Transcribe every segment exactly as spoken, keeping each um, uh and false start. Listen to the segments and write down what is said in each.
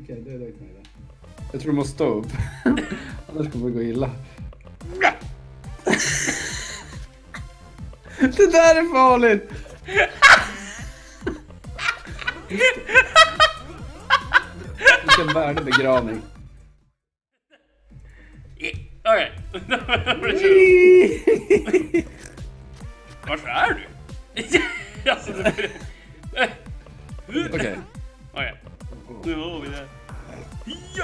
Okej, det är lugnt med det. Jag tror du måste stå upp. Annars kommer det gå illa. Det där är farligt! Vilken värdig begravning. Okej. Varför är du? Alltså, det... Okej. Okej. Nu har vi det. Ja!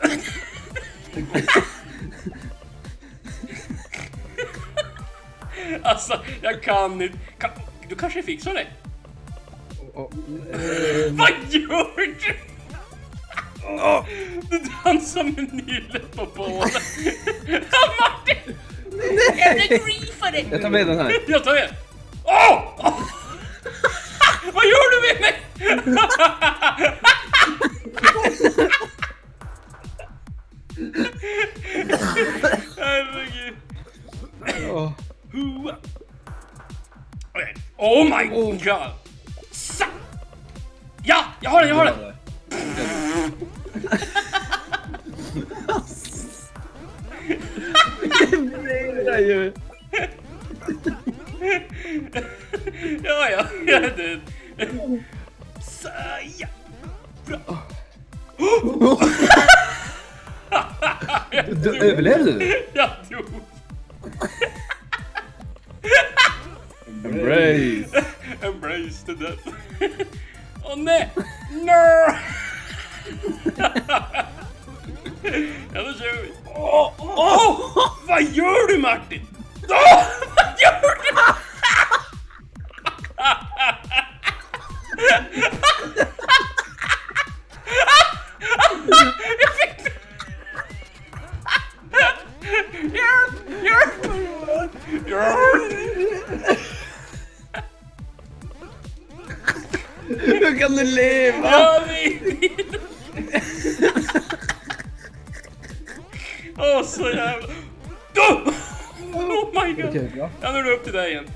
Alltså, jag kan inte... Kan... Du kanske fixar det? Oh, oh. Vad gör du? Oh. Du dansar med nyllet på båda. Martin! Jag vill griefa dig! Jag tar med den här. Jag tar med. Åh! Oh! Vad gör du med mig? Herregud. Oh. Okay. Oh my oh. god. Sa ja, jag har den, jag har den. Ja, ja, jag är död. Så, ja. Bra. Du överlevde du? Jag dog. Embrace. Embrace the death. Åh oh, nej. No. Ja, då kör vi. Åh, oh, oh. Vad gör du, Martin? Oh, vad gör du? Jag fick det. Hjälp, hjälp. Hjälp. Hur kan du leva? Jag vet. Åh, oh, så jävla... Oh, oh my god. Okay, bra. Ja, nu är det upp till dig igen.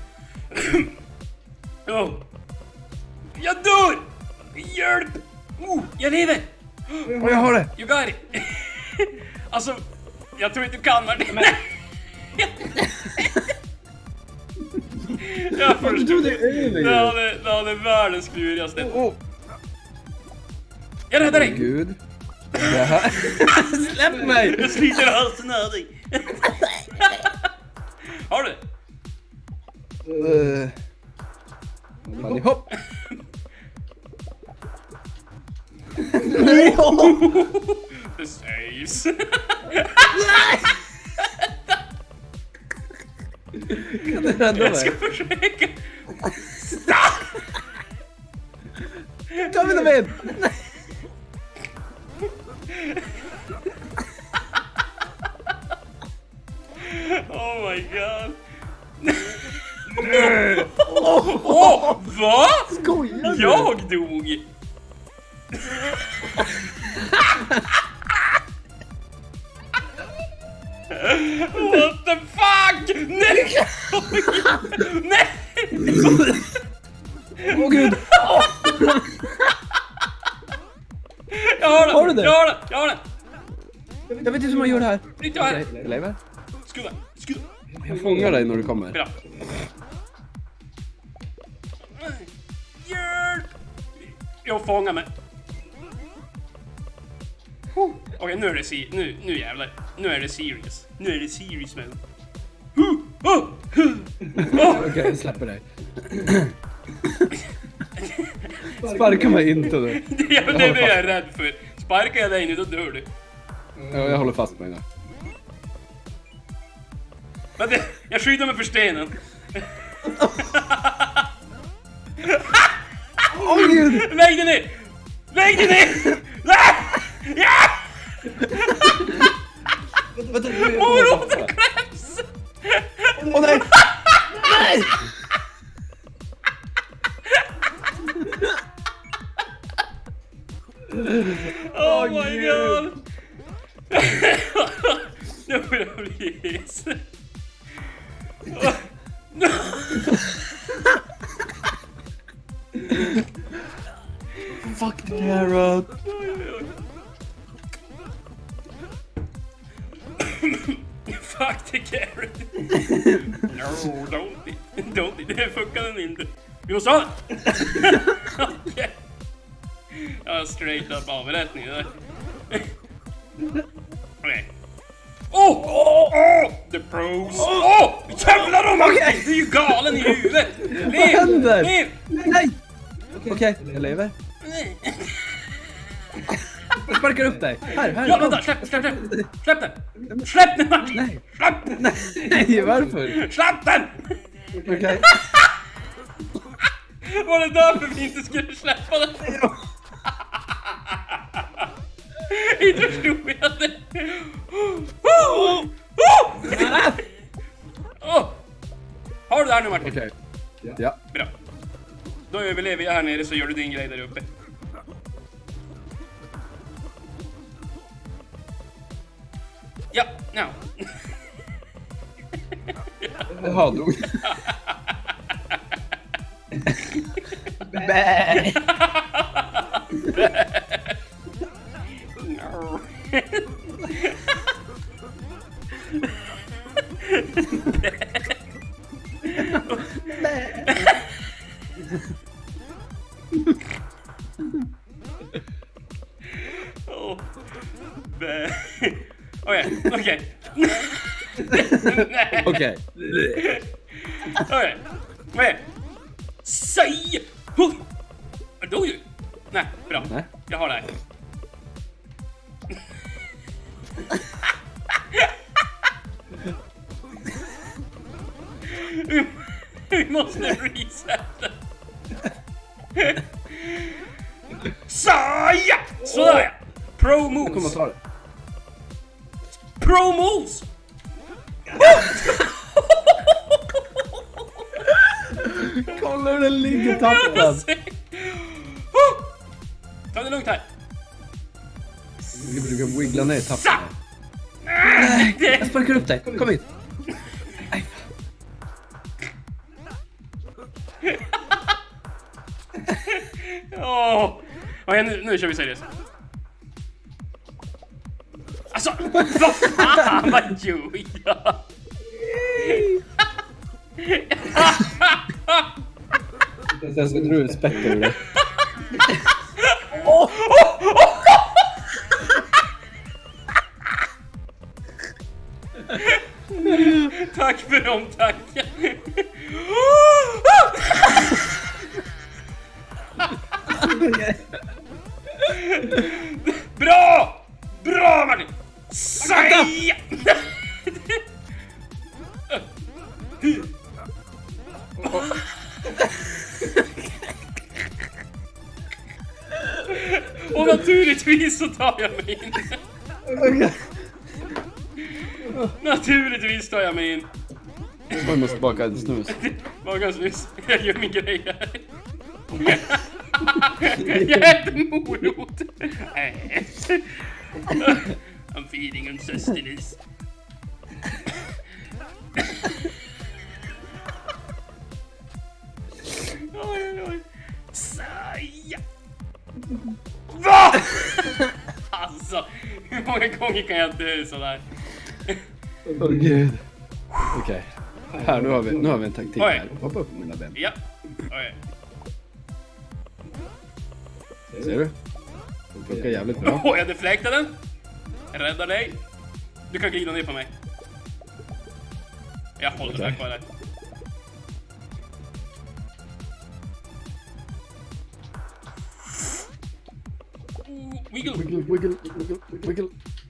Oh. Jag dör! Hjälp! Oh, jag lever! Oh, jag har det! You got it! Alltså, jag tror inte du kan, Martin. Men... jag förstår. Det är det är världens klurigaste. Oh, oh. Jag räddar dig! Oh, Gud. Släpp mig! Jag sliter halsen av dig. Har du? Uh. Fan, hopp! The saves. Kan du rädda mig? Jag ska försöka. Stopp! Ta mina ben! Oh my god. Åh, oh, va? Skojar du? Jag dog. What the fuck? Nej! Nej! Åh oh, gud! Jag har den! Har du det? Jag har den! Jag har den! Jag vet inte hur man gör det här. Inte jag här! Jag lever. Skudda! Skudda! Jag fångar dig när du kommer. Bra. Hjälp! Jag fångar mig. Okej, okay, nu är det si nu nu jävlar. Nu är det serious. Nu är det serious mode. Oh! Okej, okay, jag släpper dig. Sparka mig inte nu. Det är det jag är rädd för. Sparkar jag dig nu, då dör du. Ja, jag håller fast mig nu. Vänta, jag skyddar mig för stenen. Åh oh, gud! Lägg dig ner! Lägg dig ner! Ja! Moroten kläms! Åh nej! Nej! Oh my god! Nu börjar jag bli hes. Fuck the carrot! Fuck the carrot. No, don't it. Don't it. Det funkar den inte. Vi måste ha den. Okej. Okay. Ja, straight up avrättning där. Okej. Okay. Oh, oh, oh! The pros. Åh! Oh, jävlar om Martin! Du är ju galen i huvudet! Vad händer? Lev! Nej! Okej, okay, jag lever. Nej. Jag sparkar upp dig. Här, här. Ja, vänta, släpp, släpp, släpp. Släpp den! Släpp den, Martin! Nej. Släpp! Nej, varför? Släpp den! Okej. Okay. Var det därför vi inte skulle släppa den? Inte förstod jag det. Oh! Oh! Har du det här nu, Martin? Okej. Okay. Ja. Bra. Då överlever jag här nere så gör du din grej där uppe. Ja, now. Jaha, dog. Bä. No. Oh. Bä. Okej, okej. Okej. Okej. Vad är det? Säg! Huh! Dog du? Nej, bra. Nej. Jag har det här. vi, vi måste resetta. Saja! Sådär ja! Pro moves. Jag kommer att ta det. Pro moves! Kolla hur den ligger tappad. Ta det lugnt här. Vi brukar wiggla ner tappen. Sa! Nej, jag sparkar upp dig. Kom hit. Nej, Åh! Okej, nu, nu kör vi seriöst. Alltså, vad fan, vad gör jag? Sen ska du spetta ur det. Oh, oh, oh. Tack för omtanken. Bra! Bra, Martin! Säg! Och naturligtvis så tar jag mig in. Okay. Naturligtvis tar jag mig in. Jag måste baka en snus. Baka en snus. Jag gör min grej här. Jag äter morot. I'm feeding on sustenance. Oj, oj. Saja. Va? Alltså, hur många gånger kan jag dö sådär? Åh oh, gud. Okej. Okay. Här, nu har, vi, nu har vi en taktik Oj. här. Hoppa upp på mina ben. Ja. Oj. Ser du? Det funkar jävligt bra. Åh, jag deflektade den. Jag räddar dig. Du kan glida ner på mig. Jag håller okay. Kvar där. Wiggle. Wiggle, wiggle, wiggle, wiggle.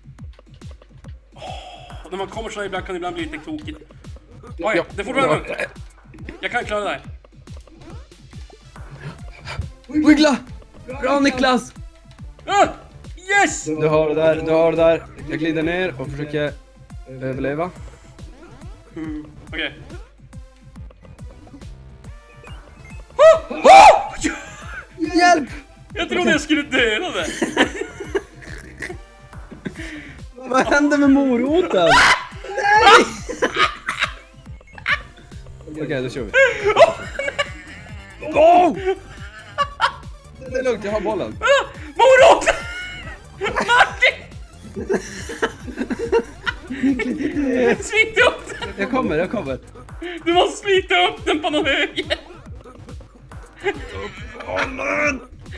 Oh, när man kommer så ibland kan det ibland bli lite tokigt. Oj, ja. det får du lugnt. Jag kan klara det här. Wiggla! Bra, Nickelasse! Ah, yes! Du har det där, du har det där. Jag glider ner och försöker överleva. Mm, okej. Okay. Oh, oh! Hjälp! Jag trodde jag skulle döda det. Vad hände med moroten? Nej! Okej, okay, då kör vi. Oh! Det är lugnt, jag har bollen. Ah, morot! Martin! Slita upp den! Jag kommer, jag kommer. Du måste slita upp den på någon höger! Håll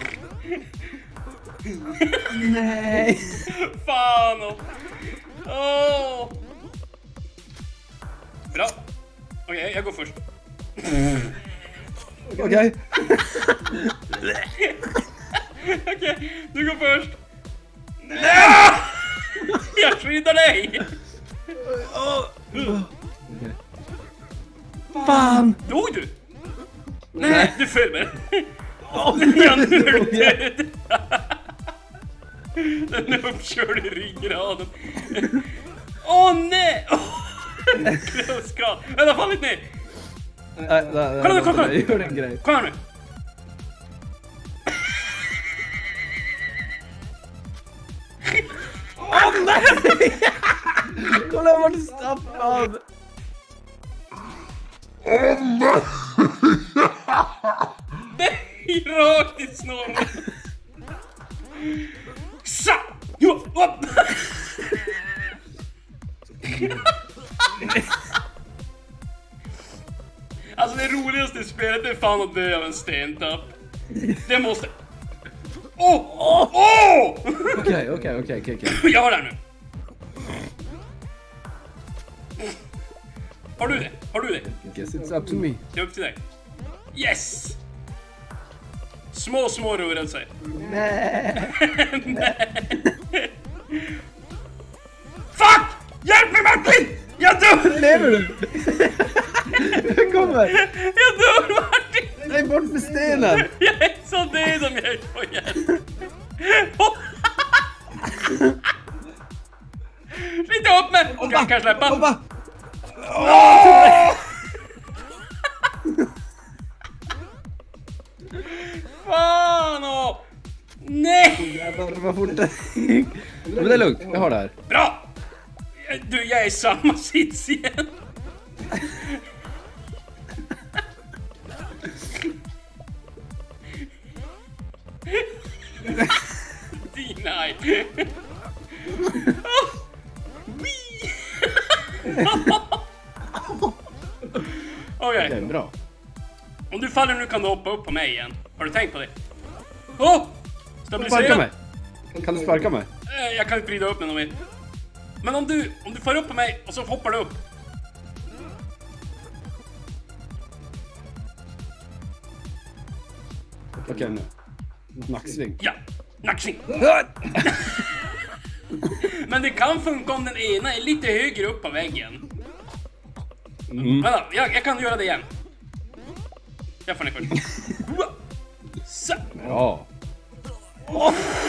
Nej. Fan! Åh! Oh. Bra. Okej, okay, jag går först. Okej. Okay. Okej, okay, du går först. Nej! Jag skyddar dig! Okay. Fan! Dog du? Nej, Nej. Du föll med. Oh, jag är död. Den är uppkörd i ryggraden. Åh oh, nej! Oh, close call. Vänta, fall inte ner. Nej, nej, nej. Kolla nu, kolla, kolla. Gör en grej. Kolla nu. Åh oh, nej! Kolla jag vart stappad. Åh nej! Nej, rakt i snorren. Sa! Jo, upp! Alltså det roligaste i spelet är fan att dö av en stentapp. Det måste... Åh! Åh! Åh! Okej, okej, okej, okej. Jag har det här nu. Har du det? Har du det? Guess it's up to me. Det är upp till dig. Yes! Små, små rörelser. Nej. Nej. Fuck! Hjälp mig, Martin! Jag dör! Lever du? Jag kommer. Jag dör, Martin! Nej, bort med stenen. Jag är så död om jag är på hjälp. Slita upp mig! Ska jag kanske släppa? Hoppa! Oh! Fan åh! Nej! Jävlar, vad fort det gick. Men det är lugnt, jag har det här. Bra! Du, jag är i samma sits igen. Deny. Oh. Okej. Okay, bra. Om du faller nu kan du hoppa upp på mig igen. Har du tänkt på det? Oh! Stabilisera. Sparka mig. Kan du sparka mig? Eh, Jag kan inte vrida upp mig någon mer. Men om du, om du får upp på mig och så hoppar du upp. Okej, okay, nu. Nacksving. Ja, nacksving. Men det kan funka om den ena är lite högre upp på väggen. Mm. Vänta, jag, jag kan göra det igen. Jag får ni först. Så. Ja. Oh.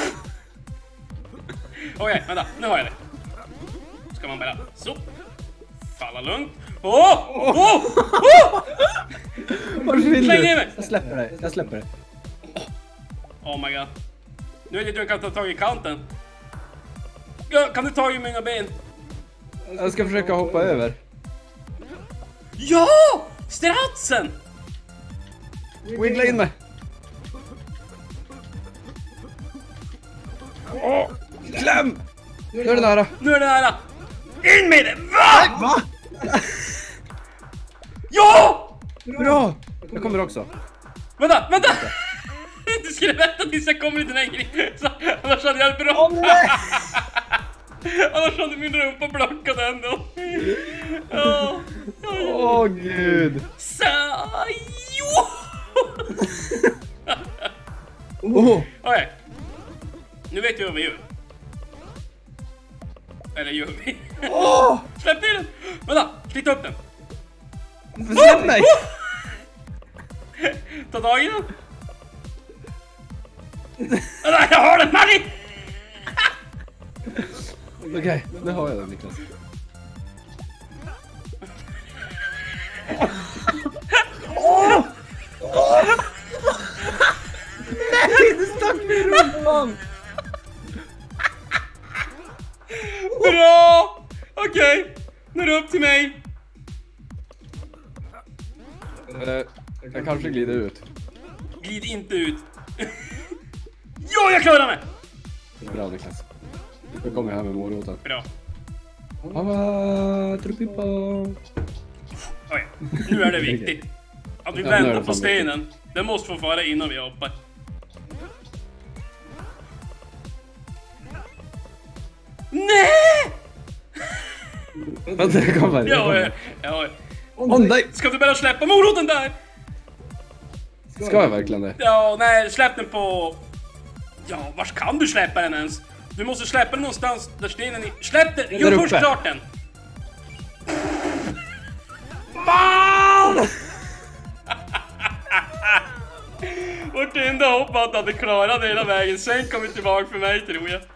Okej, okay, vänta, nu har jag det. Ska man bara så. Falla lugnt. Åh! Åh! Åh! Var vill Släng du? ner mig! Jag släpper det, jag släpper det. Oh my god. Nu är det du kan ta tag i kanten. Ja, kan du ta i mina ben? Jag ska försöka hoppa över. Ja! Stratsen! Wiggla in mig. Åh, kläm! Nu är det nära. Nu är det nära. In med det! Va? Va? Ja! Bra! Jag kommer också. Vänta, vänta! Du skulle vänta tills jag kommer lite längre. Så, annars hade jag bra. Åh, nej! Annars hade min rumpa blockat ändå. Åh, oh, oh, gud. Så, jo! Oh. Okej. Okay. Nu vet vi vad vi gör. Eller gör vi? Oh. Släpp ner den! Vänta, slita upp den. Släpp mig! Ta tag i den. Vänta, jag har den, Martin! Okej, okay, nu har jag den, Nickelasse. Oh. Oh. Nej, du stack mig i rumpan! Bra! Okej, okay. Nu är det upp till mig. Uh, jag kanske glider ut. Glid inte ut. Jo, jag klarar mig! Bra, Nickelasse. Nu kommer jag här med moroten. Bra. Ah, truppipa. Okej, nu är det viktigt. Att vi Ja, nu är väntar det på fan stenen. Den måste få fara innan vi hoppar. Nej! Vänta, jag kommer. Jag Ja, kommer. ja. Åh nej! Ska du börja släppa moroten där? Ska jag verkligen det? Ja, nej, släpp den på... Ja, vars kan du släppa den ens? Du måste släppa den någonstans där stenen är... Släpp den! Gör Där först uppe. klart den! Fan! Vårt enda hopp var att han hade klarat det hela vägen. Sen kom vi tillbaka för mig, tror jag.